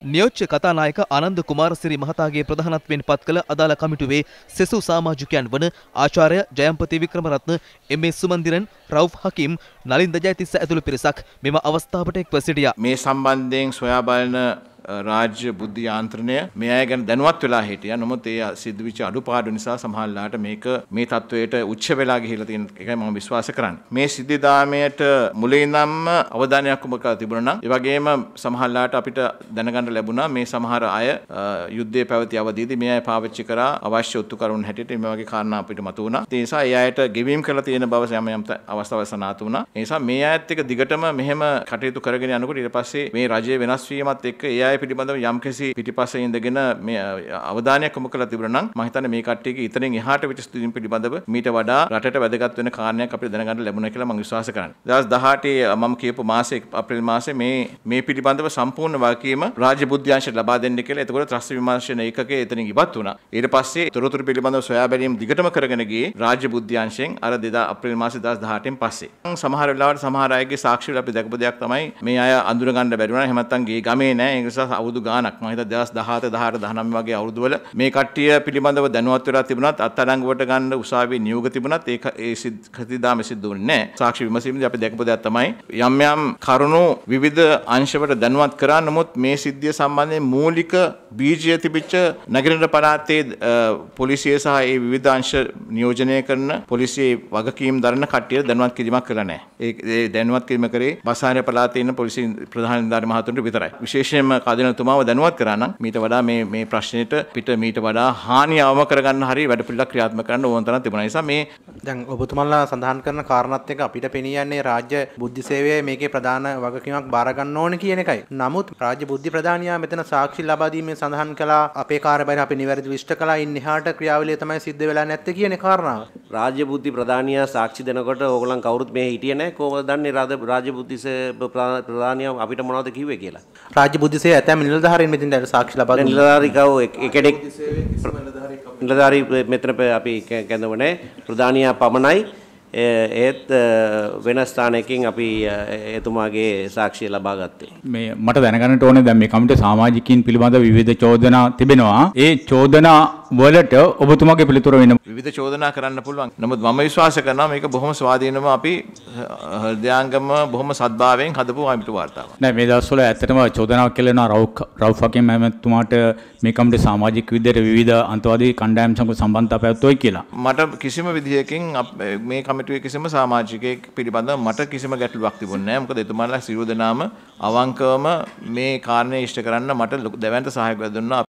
නියෝජ්‍ය කතානායක ආනන්ද කුමාරසිරි මහතාගේ ප්‍රධානත්වයෙන් පත් කළ අදාළ කමිටුවේ සෙසු සමාජිකයන් වන ආචාර්ය ජයම්පති වික්‍රමරත්න, එම්.ඒ. සුමන්දිරන්, රවුෆ් හකීම්, නලින්ද ජයතිස්ස ඇතුළු පිරිසක් මෙම අවස්ථාවට එක්ව සිටියා. මේ සම්බන්ධයෙන් සොයා බලන රාජ්‍ය බුද්ධි යාන්ත්‍රණය මේ අය ගැන දැනුවත් වෙලා හිටියා. නමුත් ඒ සිදුවිච්ච අඩුපාඩු නිසා සමහරලාට මේක මේ තත්වයට උච්ච වෙලා ගිහිලා තියෙන එකයි මම විශ්වාස කරන්නේ. මේ සිද්ධාමයට මුලින්ම අවධානයක් යොමු කරලා තිබුණා නම් ඒ වගේම සමහරලාට අපිට දැනගන්න ලැබුණා මේ සමහර අය යුද්ධයේ පැවති අවදීදී මේ අය පාවිච්චි කරා අවශ්‍ය ඔත්තු කරුණු හැටියට මේ වගේ කාරණා අපිට මතුවුණා. ඒ නිසා ඒ අයට ගෙවීම් කරලා තියෙන බව යම් අවස්ථාවක සනාථ වුණා. ඒ නිසා මේ අයත් එක්ක දිගටම මෙහෙම කටයුතු කරගෙන යනකොට ඊට පස්සේ මේ රජයේ වෙනස් වීමත් එක්ක ඒ පිළිබඳව යම්කිසි පිටිපස්සේ ඉඳගෙන මේ අවධානයක් යොමු කරලා තිබුණා නම් මම හිතන්නේ මේ කට්ටියගේ ඉතින් එහාට වෙච්ච ස්ථිතින් පිළිබඳව මීට වඩා රටට වැදගත් වෙන කාරණයක් අපිට දැනගන්න ලැබුණා කියලා මම විශ්වාස කරනවා. 2018 මම කියපු මාසේ අප්‍රේල් මාසේ මේ පිළිබඳව සම්පූර්ණ වගකීම රාජ්‍ය බුද්ධ්‍යංශයට ලබා දෙන්න කියලා. එතකොට ත්‍රස්ත විමර්ශන ඒකකයේ එතනින් ඉවත් වුණා. ඊට පස්සේ තොරතුරු පිළිබඳව සොයා බැලීම දිගටම කරගෙන ගියේ රාජ්‍ය බුද්ධ්‍යංශයෙන් අර අප්‍රේල් මාසේ 2018න් පස්සේ. සමහර වෙලාවට සමහර අයගේ සාක්ෂි වල අපි දැකපු දෙයක් තමයි මේ අය අඳුර ගන්න බැරි වුණා. එහෙම නැත්නම් ගේ ගමේ නැහැ. ඒ නිසා අවුරුදු ගානක් මම හිතා 2017 18 19 වගේ අවුරුදුවල මේ කට්ටිය පිළිබඳව දැනුවත් වෙලා තිබුණත් අත්අඩංගුවට ගන්න උසාවියේ නියෝග තිබුණත් ඒ කතිදාම සිද්ධ වුණේ නැහැ. සාක්ෂි විමසීමේදී අපි දැකපු දෙයක් තමයි යම් කරුණු විවිධ අංශවලට දැනුවත් කරා. නමුත් මේ සිද්ධිය සම්බන්ධයෙන් මූලික බීජය තිබිච්ච නගරේන්ද්‍ර පළාතේ පොලිසිය සහ ඒ විවිධ අංශ නියෝජනය කරන පොලිසියේ වගකීම් දරන කට්ටියට දැනුවත් කිරීමක් කළා නැහැ. ඒ දැනුවත් කිරීම කරේ බසාරය පළාතේ ඉන්න පොලිසි ප්‍රධාන නිලධාරි මහතුන්ට විතරයි. විශේෂයෙන්ම කදිනතුමාව දැනුවත් කරා නම් මීට වඩා මේ ප්‍රශ්නෙට පිට මීට වඩා හානිය අවම කරගන්න හරිය වැඩ පිළිවෙලක් ක්‍රියාත්මක කරන්න ඕන තරම් තිබුණා. නිසා මේ දැන් ඔබතුමාලා සඳහන් කරන කාරණාත් එක්ක අපිට පෙනී යන්නේ රාජ්‍ය බුද්ධි සේවයේ මේකේ ප්‍රධාන වගකීමක් බාර ගන්න ඕන කියන එකයි. නමුත් රාජ්‍ය බුද්ධි ප්‍රධානියා මෙතන සාක්ෂි ලබා දීමේ සඳහන් කළා අපේ කාර්යභාරය අපි නිවැරදිව ඉෂ්ට කළා. ඉන් එහාට ක්‍රියාවලිය තමයි සිද්ධ වෙලා නැත්තේ කියන කාරණාව. රාජ්‍ය බුද්ධි ප්‍රධානියා සාක්ෂි දෙනකොට ඕගොල්ලන් කවුරුත් මේ හිටියේ නැහැ. කොහොමද දන්නේ රාජ්‍ය බුද්ධි ප්‍රධානියා අපිට මොනවද කිව්වේ කියලා? රාජ්‍ය බුද්ධි සේවය ඇතැම් නිලධාරීන් මෙතෙන් සාක්ෂි ලබා දුන්නා. නිලධාරී කව කෙනෙක් නිලධාරී මෙතන අපි කැඳවන්නේ ප්‍රධානියා පමණයි. ඒත් වෙන ස්ථානයකින් අපි එතුමාගේ සාක්ෂිය ලබා ගත්තේ. මේ මට දැනගන්නට ඕනේ දැන් මේ කමිටුවේ සමාජිකයින් පිළිබඳ විවිධ චෝදනා තිබෙනවා. ඒ චෝදනා වලට ඔබතුමාගේ පිළිතුර වෙන විවිධ චෝදනා කරන්න පුළුවන්. නමුත් මම විශ්වාස කරනවා මේක බොහොම ස්වාධීනව අපි හෘදයාංගම බොහොම සද්භාවයෙන් හදපු කමිටු වාර්තාවක්. නෑ මේ දවස්වල ඇත්තටම චෝදනාවක් කෙරෙනවා රවුෆ් හකීම් මහත්මයාට මේ කමිටුවේ සමාජික විද්‍යාවට විවිධ අන්තවාදී කණ්ඩායම් සමග සම්බන්ධතා පැවැත්වුවයි කියලා. මට කිසිම විදියකින් මේ කමිටුවේ කිසිම සමාජිකයෙක් පිළිබඳව මට කිසිම ගැටලුවක් තිබුණේ නැහැ. මොකද එතුමාලා සියලු දෙනාම අවංකවම මේ කාරණේ ඉෂ්ට කරන්න මට දැවැන්ත සහයෝගයක් දුන්නා.